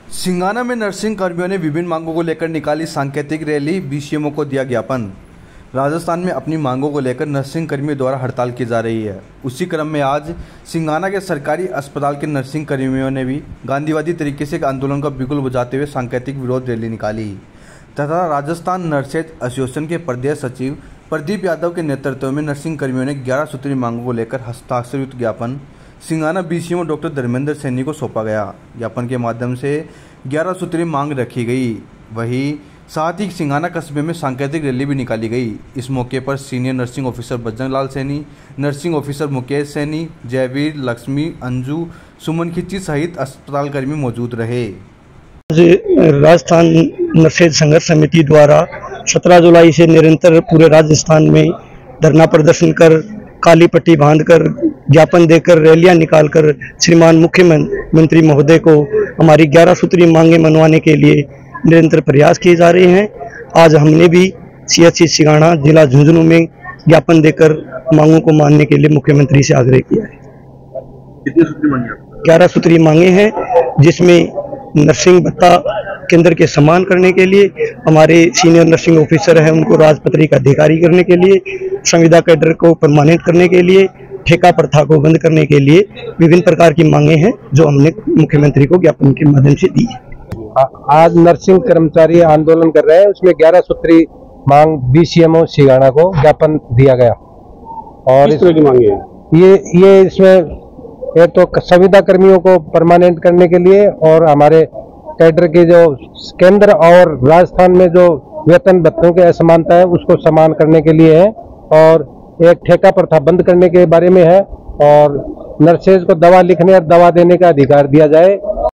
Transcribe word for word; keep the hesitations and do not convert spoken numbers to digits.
सिंगाना में नर्सिंग कर्मियों ने विभिन्न मांगों को लेकर निकाली सांकेतिक रैली, बीसीएमओ को दिया ज्ञापन। राजस्थान में अपनी मांगों को लेकर नर्सिंग कर्मियों द्वारा हड़ताल की जा रही है। उसी क्रम में आज सिंगाना के सरकारी अस्पताल के नर्सिंग कर्मियों ने भी गांधीवादी तरीके से आंदोलन का बिगुल बजाते हुए सांकेतिक विरोध रैली निकाली तथा राजस्थान नर्सेज एसोसिएशन के प्रदेश सचिव प्रदीप यादव के नेतृत्व में नर्सिंग कर्मियों ने ग्यारह सूत्री मांगों को लेकर हस्ताक्षरयुक्त ज्ञापन सिंगाना बीसीएमओ डॉक्टर धर्मेंद्र सैनी को सौंपा गया। ज्ञापन के माध्यम से ग्यारह सूत्री मांग रखी गई। वहीं साथ ही सिंगाना कस्बे में सांकेतिक रैली भी निकाली गई। इस मौके पर senior nursing officer Bajrang Lal Saini, nursing officer Mukesh Saini, Jaiveer, Lakshmi, Anju, Suman Khichchi सहित अस्पताल कर्मी मौजूद रहे। राजस्थान नर्सेज संघर्ष समिति द्वारा सत्रह जुलाई से निरंतर पूरे राजस्थान में धरना प्रदर्शन कर, काली पट्टी बांधकर, ज्ञापन देकर, रैलियां निकालकर श्रीमान मुख्यमंत्री महोदय को हमारी ग्यारह सूत्री मांगे मनवाने के लिए निरंतर प्रयास किए जा रहे हैं। आज हमने भी सीएचसी सिंगाना जिला झुंझुनू में ज्ञापन देकर मांगों को मानने के लिए मुख्यमंत्री से आग्रह किया है। कितनी सूत्री मांगे? ग्यारह सूत्री मांगे हैं, जिसमें नर्सिंग भत्ता केंद्र के समान करने के लिए, हमारे सीनियर नर्सिंग ऑफिसर हैं उनको राजपत्री का अधिकारी करने के लिए, संविदा कैडर को परमानेंट करने के लिए, ठेका प्रथा को बंद करने के लिए विभिन्न प्रकार की मांगे हैं जो हमने मुख्यमंत्री को ज्ञापन के माध्यम से दी है। आज नर्सिंग कर्मचारी आंदोलन कर रहे हैं, उसमें ग्यारह सूत्री मांग बीसीएमओ सिंगाना को ज्ञापन दिया गया। और इस तरह की मांगे ये ये इसमें एक तो संविदा कर्मियों को परमानेंट करने के लिए और हमारे कैडर के जो केंद्र और राजस्थान में जो वेतन भत्तों के असमानता है उसको समान करने के लिए है, और एक ठेका प्रथा बंद करने के बारे में है, और नर्सेज को दवा लिखने और दवा देने का अधिकार दिया जाए।